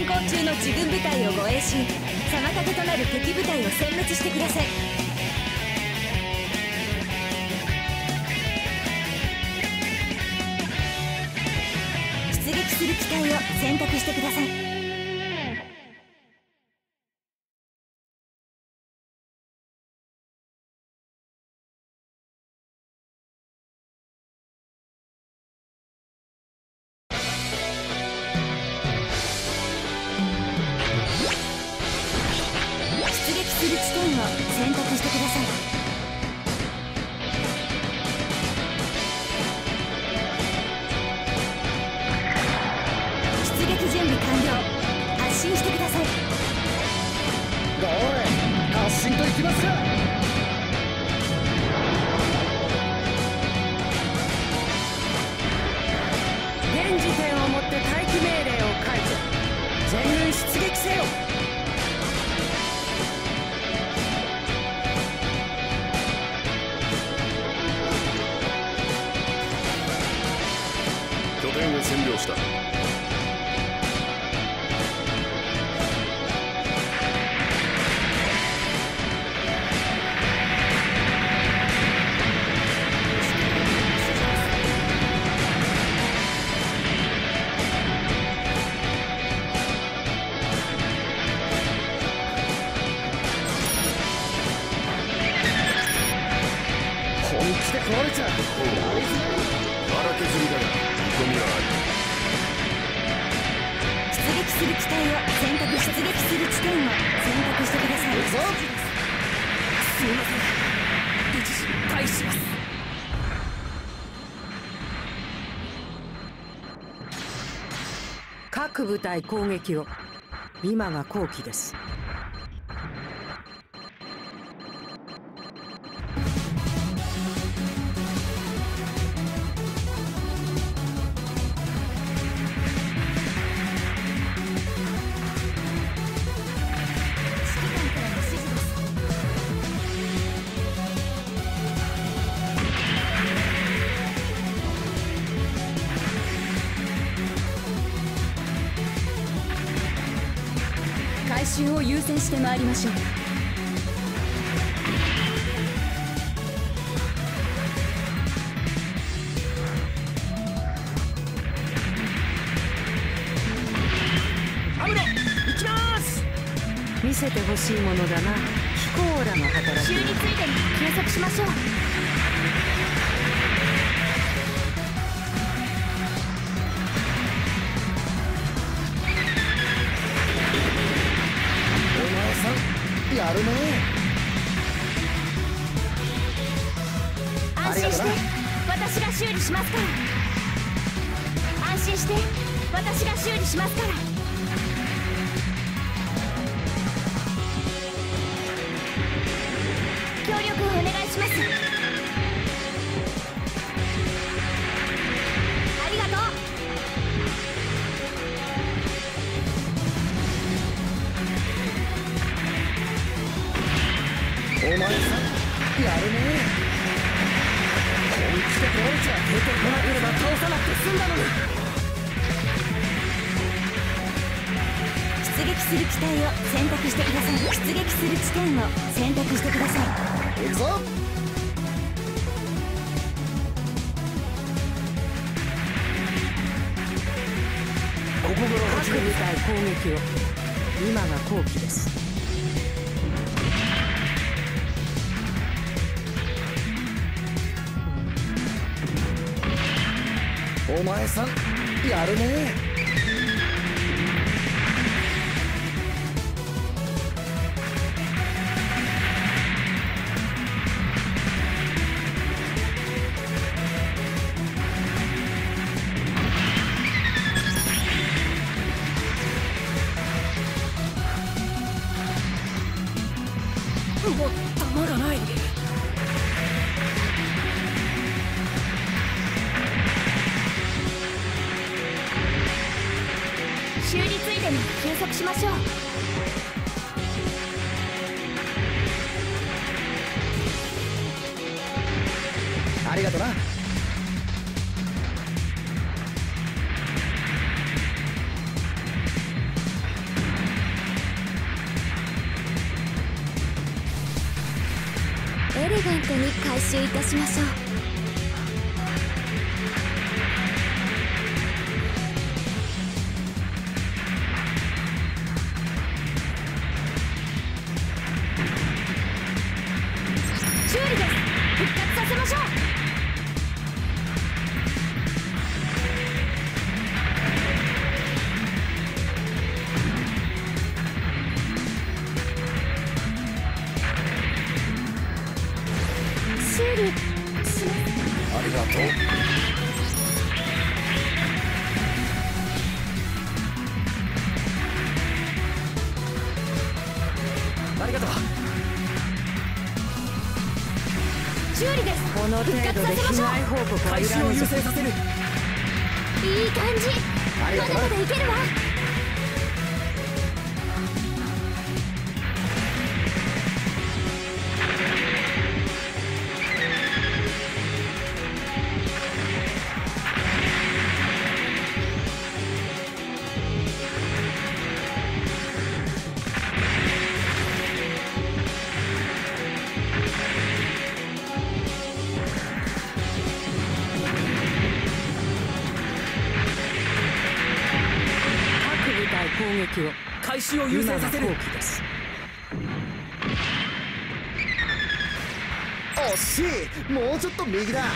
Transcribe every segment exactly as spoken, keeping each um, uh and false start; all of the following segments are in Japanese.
行中の自軍部隊を護衛し、妨げとなる敵部隊を殲滅してください。出撃する機体を選択してください。する地点を選択してください。出撃準備完了。発進してください。 おい、発進といきますか。 現時点をもって待機命令を解除。全軍出撃せよ。 拠点を占領した。 本気で壊れちゃう。 荒削りだが見込みはある。 出撃する機体を選択。出撃する地点を選択してください。 行くぞ。 すみません、一時退避します。各部隊攻撃を。今が好機です。 回収を優先して参りましょう。 アムロ、行きます。見せてほしいものだな。ヒコーラの働き。 修理ついでに計測しましょう。 やるね。 安心して、私が修理しますから。安心して、私が修理しますから。協力をお願いします。ありがとう。 お前さん、やるね。本気で壊れちゃう。 出てこなければ倒さなくて済んだのに。 出撃する機体を選択してください。出撃する地点を選択してください。 行くぞ。 ここから各部隊攻撃を。今が好機です。 お前さん、やるね。 もう弾がない。 修理ついでに計測しましょう。 ありがとな。 レガントに回収いたしましょう。修理です。復活させましょう。修理します。 ありがとう。 ありがとう。 修理です。 この程度で被害報告はいらぬぞ。 させる。 いい感じ。 ありがとうなまだまだいけるわ。 攻撃を開始を優先させる。 今の後期です。 惜しい。もうちょっと右だ。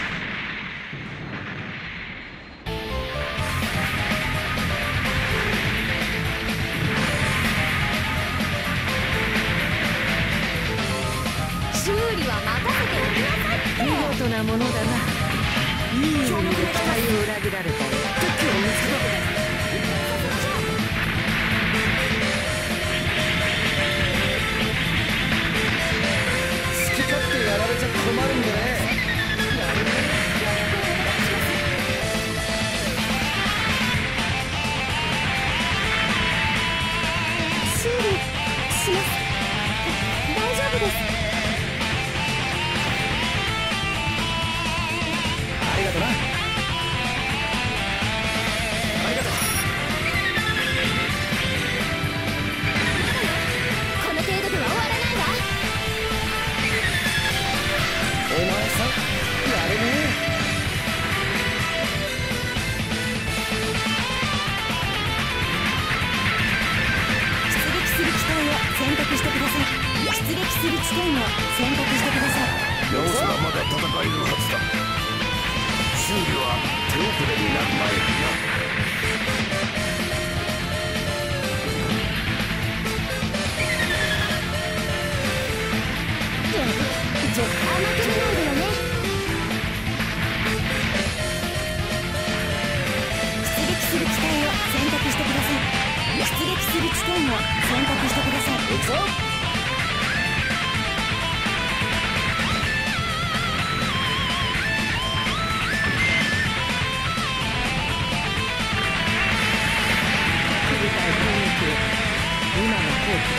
修理は任せておきなさいって。 見事なものだな。いい意味で期待を裏切られたよ。敵を見つけた。 やられちゃ困るんでね。 修理します。大丈夫です。 ありがとな。ありがとう。 この程度では終わらないわ。 お前さん、やるね。 出撃する機体を選択してください。出撃する地点を選択してください。 ロースはまだ戦えるはずだ。修理は手遅れになる前にな。 甘く見ないでよね。出撃する機体を選択してください。出撃する地点を選択してください。 行くぞ。 首対攻撃を今の後期です。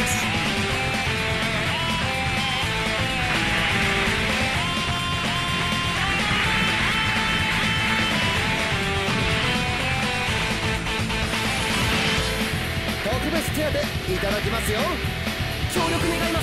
特別手当いただきますよ。 協力願います。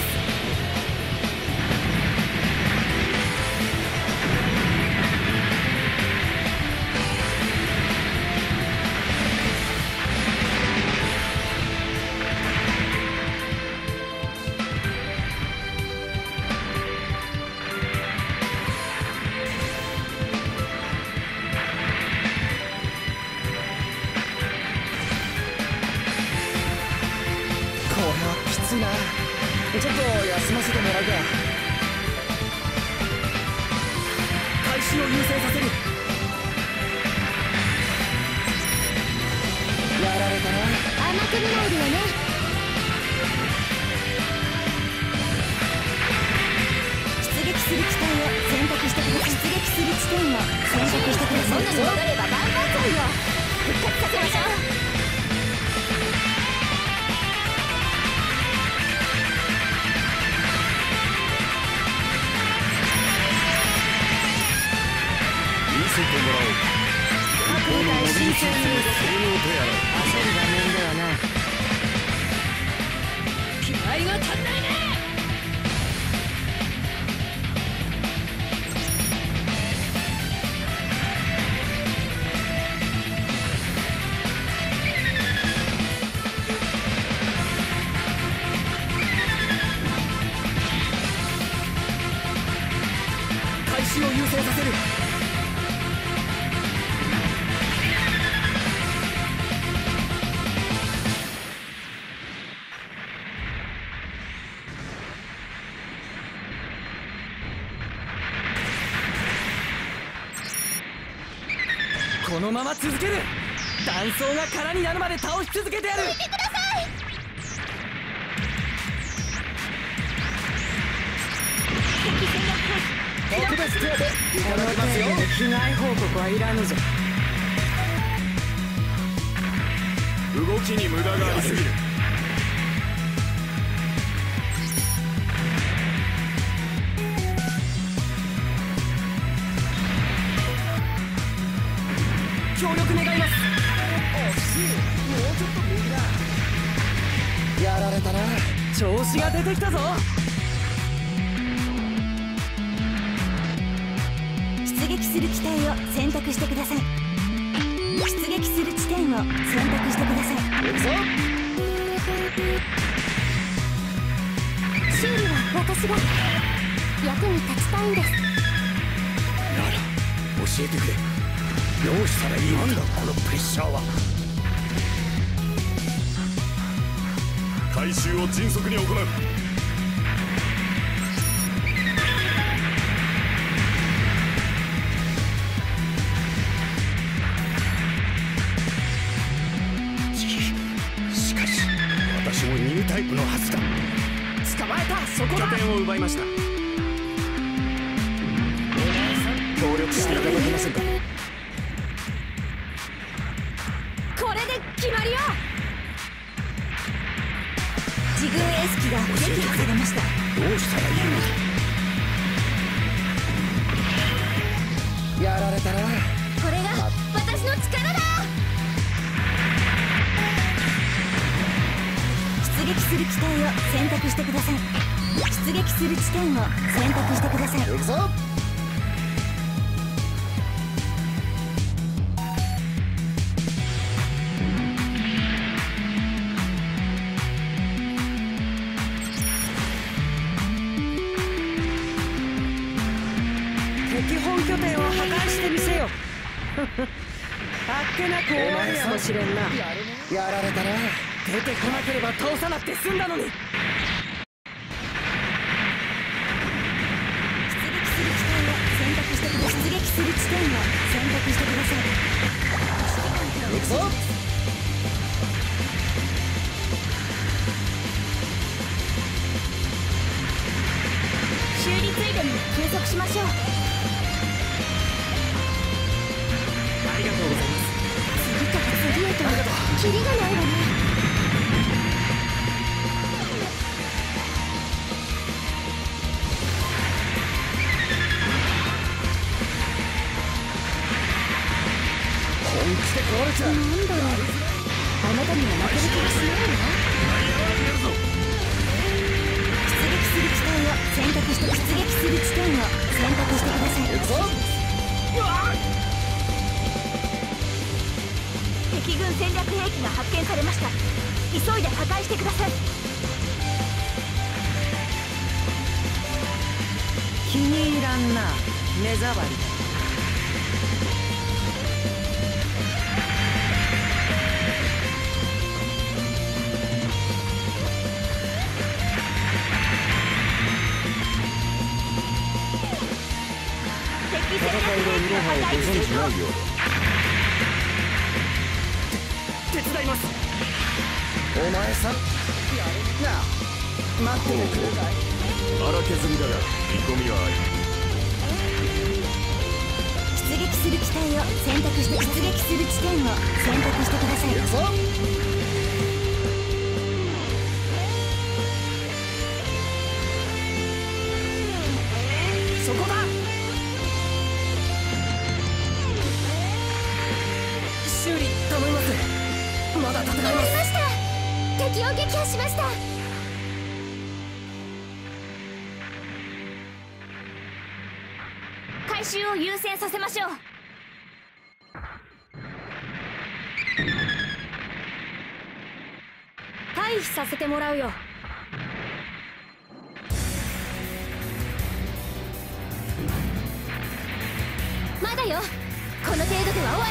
ちょっと休ませてもらうか。 開始を優先させる。 やられたな。 甘く見ないでよね。出撃する機体を選択してください。出撃する地点を選択してください。そんなに戻れば万々歳よ。復活させましょう。 見せてもらおう。 各部隊申請入力。焦る場面ではない。 気合が足んないね。 のまま続ける。断層が空になるまで倒し続けてやる。 見てください。敵戦略兵器特別手当いただきますよ。 被害報告はいらぬぞ。 動きに無駄がありすぎる。 協力願います。 惜しい。もうちょっと右だ。やられたな。 調子が出てきたぞ。 出撃する機体を選択してください。出撃する地点を選択してください。 行くぞ。 修理は私が役に立ちたいんです。 なら教えてくれ。どうしたらいいんだこのプレッシャーは。回収を迅速に行う。しかし私もニュータイプのはずだ。 捕まえた。そこだ。拠点を奪いました。 協力していただけませんか。 これで決まりよ。自軍エース機が撃破されました。 どうしたらいいのだ。 やられたな。 これが私の力だ。出撃する機体を選択してください。出撃する地点を選択してください。 行くぞ。 敵本拠点を破壊してみせよ。あっけなく終わるやもしれんな。 やられたな。 出てこなければ倒さなくて済んだのに。 出撃する機体を選択してください。出撃する地点を選択してください。 行くぞ。 修理ついでに休息しましょう。 ありがとうございます。 次から次へとキリがないわね。 本気で壊れちゃう。 なんだろう。あなたには負ける気がしないわ。出撃する機体を選択して出撃する地点を選択してください。 行くぞ。 敵軍戦略兵器が発見されました。急いで破壊してください。 気に入らんな、目障りだ。 敵戦略兵器が破壊成功。 手伝います。 お前さん。やるな。待っててくれ。 荒削りだが見込みはあり。 出撃する機体を選択して出撃する地点を選択してください。 行くぞ。 そこだ。修理頼みます。まだ戦います。 わかりました。敵を撃破しました。回収を優先させましょう。退避させてもらうよ。まだよ。この程度では終わらないわ。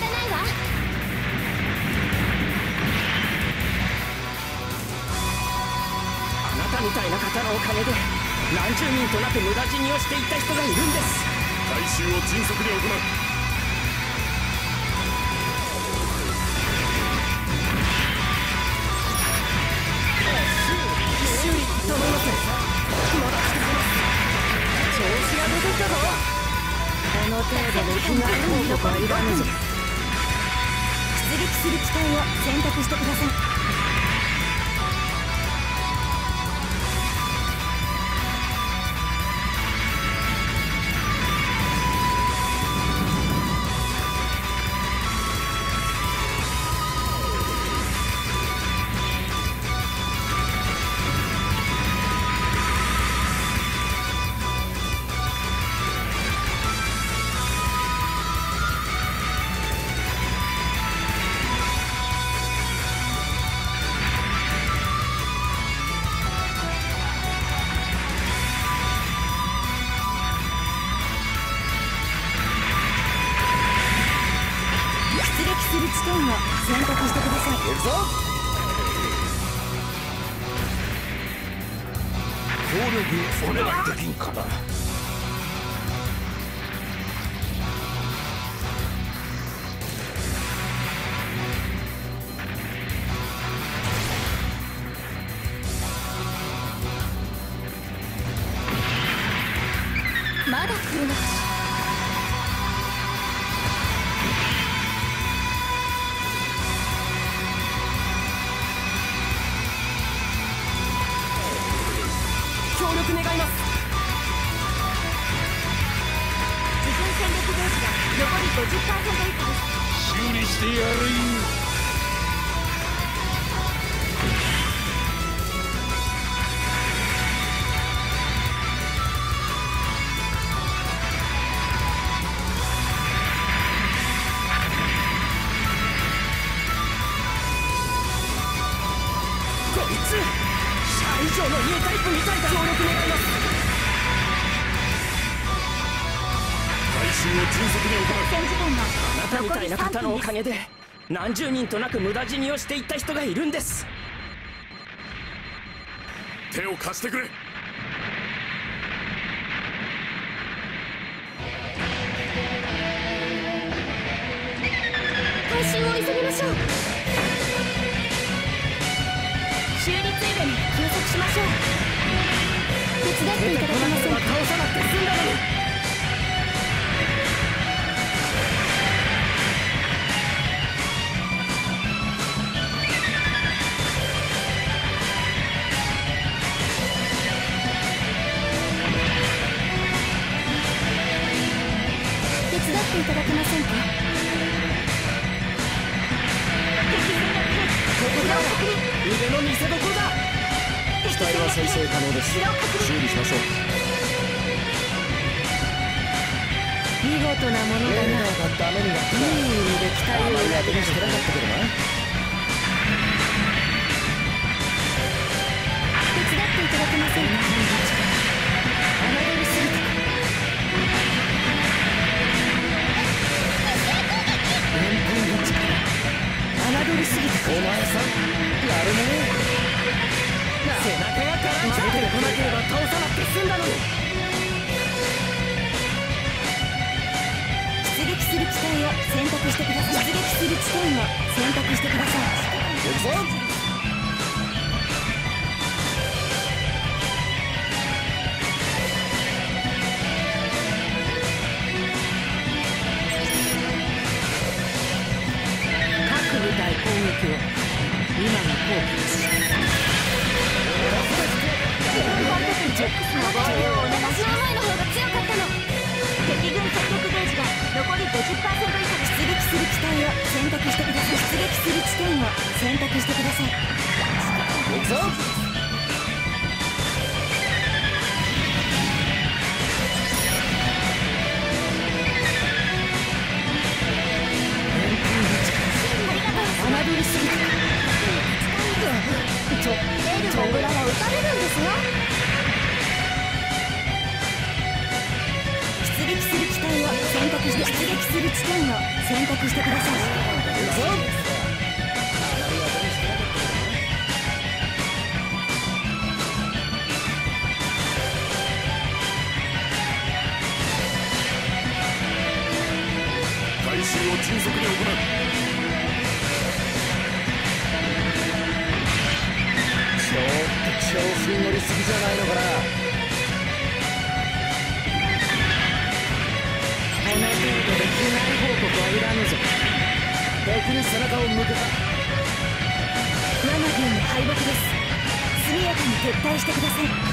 あなたみたいな方のおかげで何十人となく無駄死にをしていった人がいるんです。 回収を迅速に行う。 度の被害報告はいらぬぞ。 出撃する機体を選択してください。する地点を選択してください。 行くぞ。協力お願いできんかな。 まだ来るのかしら。 協力願います。 自分戦力同士が残り ごじゅっパーセント 以下です。 修理してやるよ。 こいつ以上のニュータイプみたいだ。協力願います。 回収を迅速に行う。 戦時間があなたみたいな方のおかげでで何十人となく無駄死にをしていった人がいるんです。 手を貸してくれ。 回収を急ぎましょう。修理ついでに休息しましょう。手伝っていただけませんか。 倒さなくて済んだのに。 手伝っていただけませんか。 ここからは腕の見せ所だ。 機体は再生可能です。修理しましょう。 見事なものだな。 ダメになったいい意味で期待を裏切らしてなかったけどな。 手伝っていただけませんか。 侮りすぎた。連邦の力侮りすぎた。 お前さんやるね。 背中が絡んじゃってこなければ倒さなくて済んだのに。 出撃する機体を選択してください。出撃する地点を選択してください。 行くぞ。 各部隊攻撃を今の後期です。 チェックスの防衛をお願いします。前の方が強かったの。敵軍戦力ゲージが残り ごじゅっパーセント 以下で出撃する機体を選択してください。出撃する地点を選択してください。 行くぞ。 侮りすぎた。 ちょ、エルゴ村は撃たれるんですよ。出撃する機体を選択して出撃する地点を選択してください。 行くぞ。 回収を迅速に行う。 ちょっと調子に乗りすぎじゃないのかな。 侮に背中を向けた。 我が軍の敗北です。速やかに撤退してください。